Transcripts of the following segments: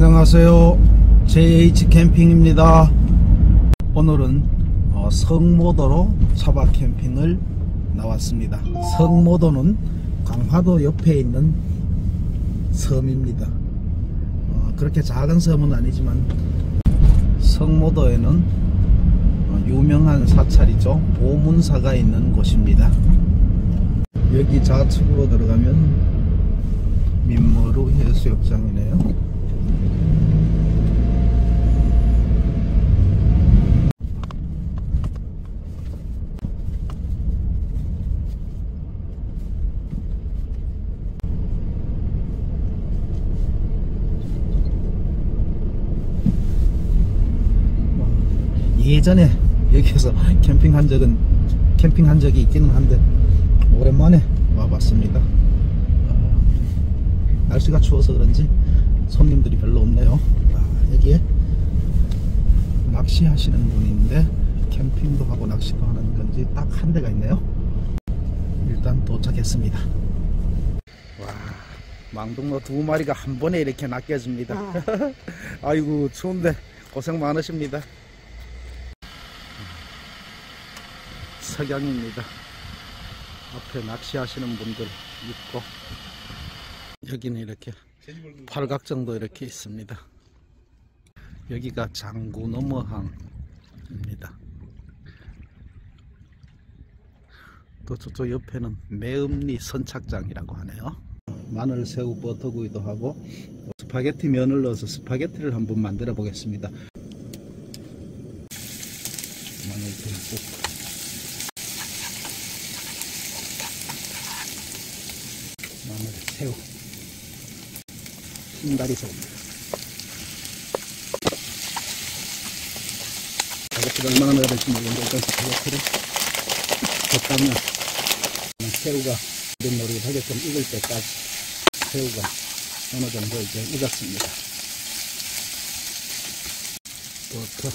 안녕하세요. JH 캠핑입니다. 오늘은 성모도로 차박 캠핑을 나왔습니다. 성모도는 강화도 옆에 있는 섬입니다. 그렇게 작은 섬은 아니지만 성모도에는 유명한 사찰이죠. 보문사가 있는 곳입니다. 여기 좌측으로 들어가면 민머루 해수욕장이네요. 예전에 여기서 캠핑한 적이 있기는 한데 오랜만에 와봤습니다. 날씨가 추워서 그런지 손님들이 별로 없네요. 여기에 낚시하시는 분인데 캠핑도 하고 낚시도 하는 건지 딱 한 대가 있네요. 일단 도착했습니다. 와, 망둥어 2마리가 한 번에 이렇게 낚여집니다. 아이고 추운데 고생 많으십니다. 석양입니다. 앞에 낚시하시는 분들 있고, 여기는 이렇게 팔각정도 이렇게 있습니다. 여기가 장구너머항입니다. 또 저쪽 옆에는 매음리 선착장이라고 하네요. 마늘, 새우, 버터구이도 하고 스파게티 면을 넣어서 스파게티를 한번 만들어 보겠습니다. 마늘 듬뿍, 마늘, 새우, 흰다리 새우. 스파게티를 얼마나 넣어야 될지 모르겠는데 일단 스파게티를 적당량, 새우가 노릇노릇하게 좀 익을 때까지 새우가 어느 정도 이제 익었습니다. 버터,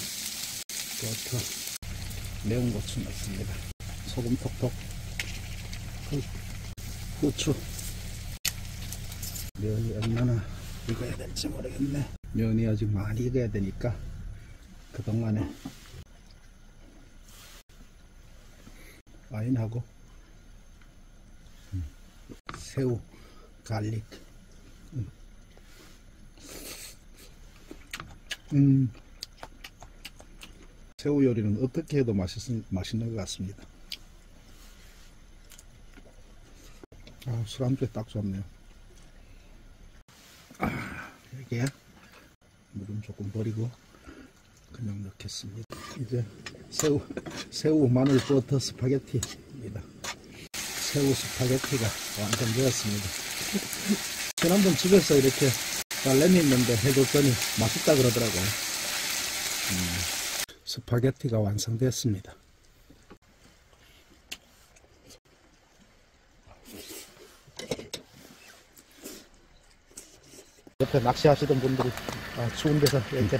매운 고추 넣습니다. 소금 톡톡, 후추. 면이 얼마나 익어야 될지 모르겠네. 면이 아직 많이 익어야 되니까 그동안에 와인하고 새우, 갈릭. 새우 요리는 어떻게 해도 맛있는 것 같습니다. 술안주에 딱 좋네요. 여기에 물은 조금 버리고 그냥 넣겠습니다. 이제 새우, 마늘, 버터 스파게티입니다. 새우 스파게티가 완성되었습니다. 지난번 집에서 이렇게 딸내미 있는데 해줬더니 맛있다 그러더라고요. 스파게티가 완성되었습니다. 옆에 낚시하시던 분들이 추운 데서 이렇게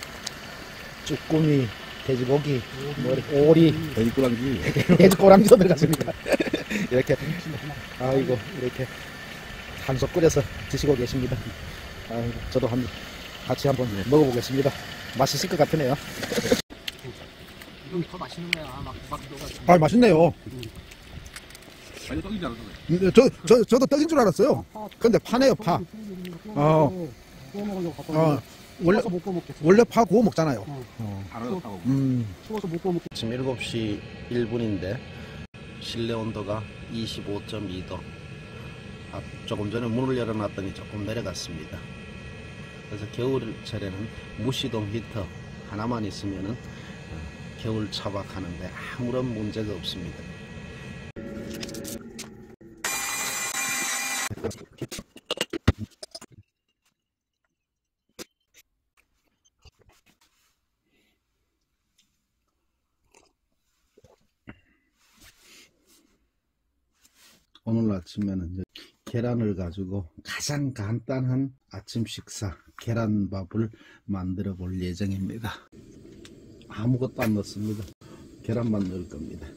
쭈꾸미, 돼지고기, 오리, 돼지꼬랑지도 들어갔습니다. 이렇게 아이고 이렇게 한솥 끓여서 드시고 계십니다. 아이고, 저도 같이 한번 먹어보겠습니다. 맛있을 것 같으네요. 이건 더 맛있는 거야. 맛있네요. 아니 떡인 줄 알았어. 저도 떡인 줄 알았어요. 근데 파네요, 파. 원래 파 구워 먹잖아요. 추워서 못 구워 먹겠. 지금 7시 1분인데 실내 온도가 25.2도. 조금 전에 문을 열어놨더니 조금 내려갔습니다. 그래서 겨울철에는 무시동 히터 하나만 있으면은 겨울 차박하는데 아무런 문제가 없습니다. 오늘 아침에는 이제 계란을 가지고 가장 간단한 아침 식사 계란밥을 만들어 볼 예정입니다. 아무것도 안 넣습니다. 계란만 넣을 겁니다.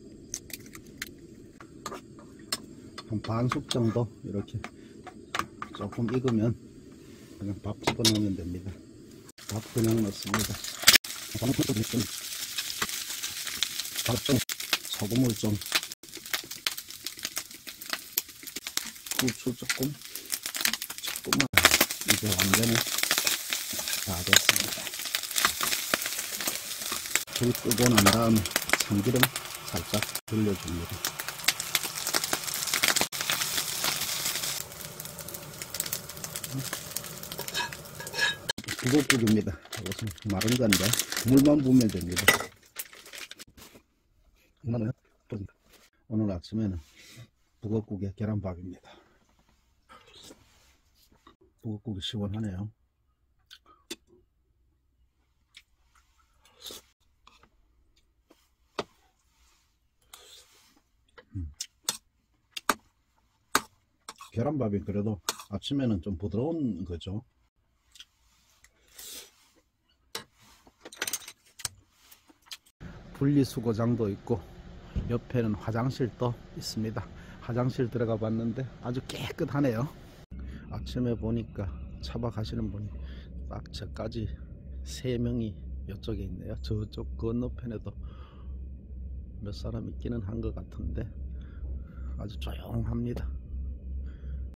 한 반숙 정도 이렇게 조금 익으면 그냥 밥 집어넣으면 됩니다. 밥 그냥 넣습니다. 소금을 좀, 후추 조금만. 이제 완전히 다 됐습니다. 불 끄고 난 다음에 참기름 살짝 돌려줍니다. 북엇국입니다. 이것은 마른 건데 물만 부으면 됩니다. 오늘 아침에는 북엇국에 계란밥입니다. 북엇국이 시원하네요. 계란밥이 그래도 아침에는 좀 부드러운 거죠. 분리수거장도 있고 옆에는 화장실도 있습니다. 화장실 들어가 봤는데 아주 깨끗하네요. 아침에 보니까 차박하시는 분이 딱 저까지 3명이 이쪽에 있네요. 저쪽 건너편에도 몇 사람 있기는 한 것 같은데 아주 조용합니다.